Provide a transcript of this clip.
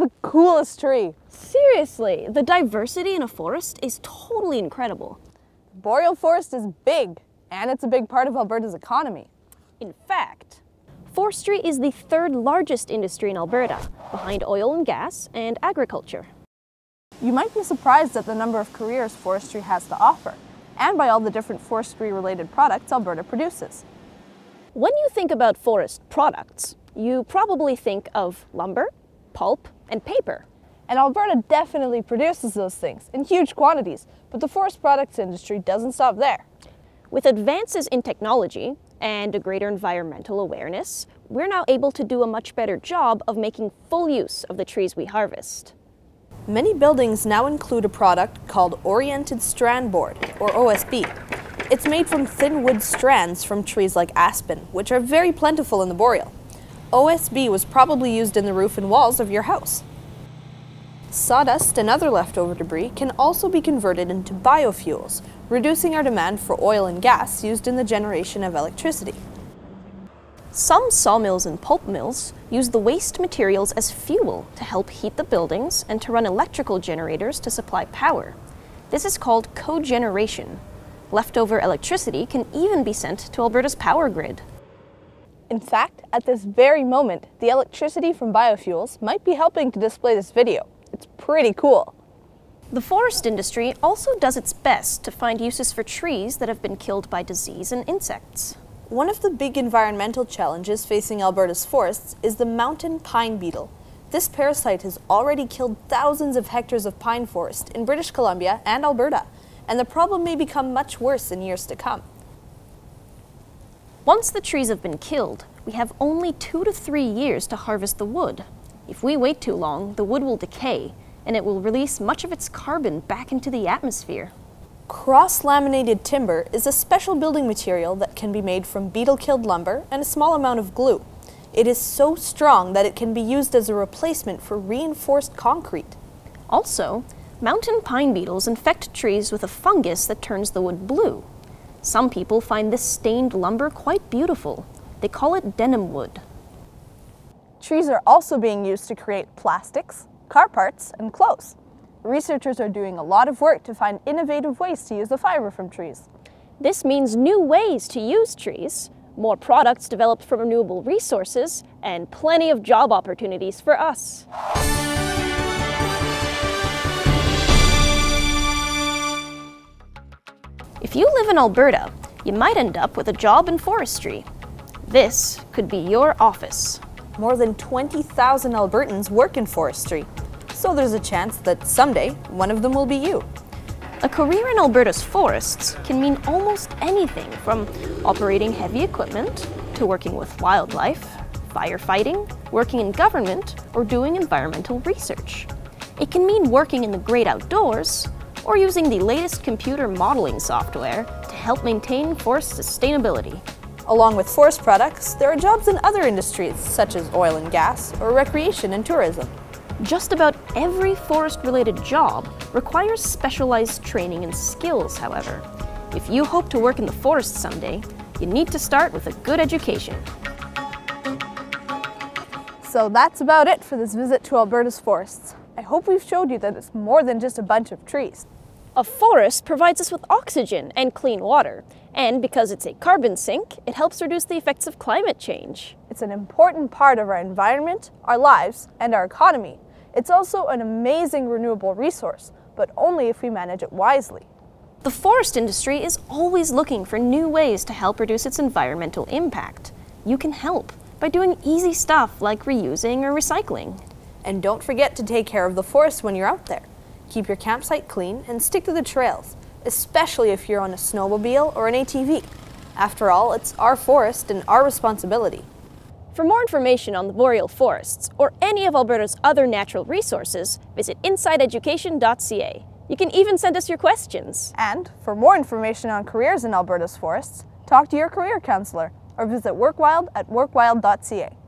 the coolest tree. Seriously, the diversity in a forest is totally incredible. The boreal forest is big, and it's a big part of Alberta's economy. In fact, forestry is the third largest industry in Alberta, behind oil and gas and agriculture. You might be surprised at the number of careers forestry has to offer, and by all the different forestry-related products Alberta produces. When you think about forest products, you probably think of lumber, pulp, and paper. And Alberta definitely produces those things in huge quantities, but the forest products industry doesn't stop there. With advances in technology and a greater environmental awareness, we're now able to do a much better job of making full use of the trees we harvest. Many buildings now include a product called Oriented Strand Board, or OSB. It's made from thin wood strands from trees like aspen, which are very plentiful in the boreal. OSB was probably used in the roof and walls of your house. Sawdust and other leftover debris can also be converted into biofuels, reducing our demand for oil and gas used in the generation of electricity. Some sawmills and pulp mills use the waste materials as fuel to help heat the buildings and to run electrical generators to supply power. This is called cogeneration. Leftover electricity can even be sent to Alberta's power grid. In fact, at this very moment, the electricity from biofuels might be helping to display this video. It's pretty cool. The forest industry also does its best to find uses for trees that have been killed by disease and insects. One of the big environmental challenges facing Alberta's forests is the mountain pine beetle. This parasite has already killed thousands of hectares of pine forest in British Columbia and Alberta, and the problem may become much worse in years to come. Once the trees have been killed, we have only 2 to 3 years to harvest the wood. If we wait too long, the wood will decay, and it will release much of its carbon back into the atmosphere. Cross-laminated timber is a special building material that can be made from beetle-killed lumber and a small amount of glue. It is so strong that it can be used as a replacement for reinforced concrete. Also, mountain pine beetles infect trees with a fungus that turns the wood blue. Some people find this stained lumber quite beautiful. They call it denim wood. Trees are also being used to create plastics, car parts, and clothes. Researchers are doing a lot of work to find innovative ways to use the fiber from trees. This means new ways to use trees, more products developed from renewable resources, and plenty of job opportunities for us. If you live in Alberta, you might end up with a job in forestry. This could be your office. More than 20,000 Albertans work in forestry, so there's a chance that someday one of them will be you. A career in Alberta's forests can mean almost anything from operating heavy equipment to working with wildlife, firefighting, working in government, or doing environmental research. It can mean working in the great outdoors or using the latest computer modeling software to help maintain forest sustainability. Along with forest products, there are jobs in other industries such as oil and gas or recreation and tourism. Just about every forest-related job requires specialized training and skills, however. If you hope to work in the forest someday, you need to start with a good education. So that's about it for this visit to Alberta's forests. I hope we've showed you that it's more than just a bunch of trees. A forest provides us with oxygen and clean water, and because it's a carbon sink, it helps reduce the effects of climate change. It's an important part of our environment, our lives, and our economy. It's also an amazing renewable resource, but only if we manage it wisely. The forest industry is always looking for new ways to help reduce its environmental impact. You can help by doing easy stuff like reusing or recycling. And don't forget to take care of the forest when you're out there. Keep your campsite clean and stick to the trails, especially if you're on a snowmobile or an ATV. After all, it's our forest and our responsibility. For more information on the boreal forests or any of Alberta's other natural resources, visit insideeducation.ca. You can even send us your questions. And for more information on careers in Alberta's forests, talk to your career counselor or visit WorkWild at workwild.ca.